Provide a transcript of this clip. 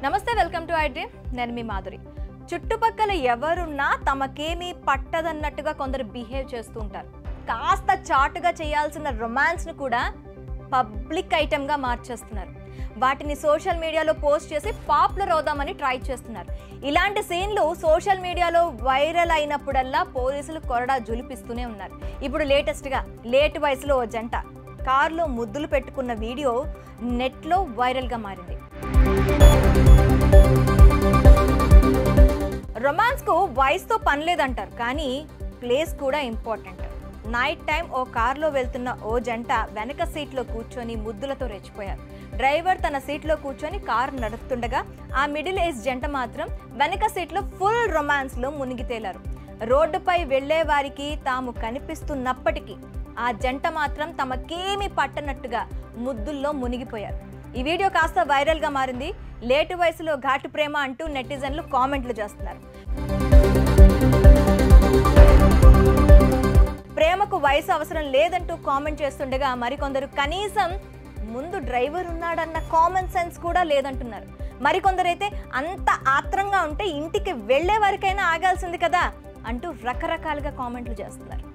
నమస్తే, welcome to I dream. నేను మీ మాధురి. చుట్టుపక్కల ఎవరున్నా తమకేమీ పట్టదన్నట్టుగా కొందరు బిహేవ్ చేస్తూ ఉంటారు. కాస్త చాటుగా చేయాల్సిన రొమాన్స్ను కూడా పబ్లిక్ ఐటెంగా మార్చేస్తున్నారు. వాటిని సోషల్ మీడియాలో పోస్ట్ చేసి పాపులర్ అవుదామని ట్రై చేస్తున్నారు. ఇలాంటి సీన్లు సోషల్ మీడియాలో వైరల్ అయినప్పుడల్లా పోలీసులు కొరడా జులిపిస్తూనే ఉన్నారు. ఇప్పుడు లేటెస్ట్గా లేట్ వయసులో ఓ జంట కారులో ముద్దులు పెట్టుకున్న వీడియో నెట్లో వైరల్గా మారింది. రొమాన్స్కు వయసుతో పని లేదంటారు, కానీ ప్లేస్ కూడా ఇంపార్టెంట్. నైట్ టైం ఓ కారులో వెళ్తున్న ఓ జంట వెనక సీట్లో కూర్చొని ముద్దులతో రెచ్చిపోయారు. డ్రైవర్ తన సీట్లో కూర్చొని కారు నడుపుతుండగా ఆ మిడిల్ ఏజ్ జంట మాత్రం వెనక సీట్లో ఫుల్ రొమాన్స్లో మునిగి తేలారు. రోడ్డుపై వెళ్లే వారికి తాము కనిపిస్తున్నప్పటికీ ఆ జంట మాత్రం తమకేమీ పట్టనట్టుగా ముద్దుల్లో మునిగిపోయారు. ఈ వీడియో కాస్త వైరల్గా మారింది. లేటు వయసులో ఘాటు ప్రేమ అంటూ నెటిజన్లు కామెంట్లు చేస్తున్నారు. ప్రేమకు వయసు అవసరం లేదంటూ కామెంట్ చేస్తుండగా మరికొందరు కనీసం ముందు డ్రైవర్ ఉన్నాడన్న కామన్ సెన్స్ కూడా లేదంటున్నారు. మరికొందరైతే అంత ఆత్రంగా ఉంటే ఇంటికి వెళ్లే వరకైనా ఆగాల్సింది కదా అంటూ రకరకాలుగా కామెంట్లు చేస్తున్నారు.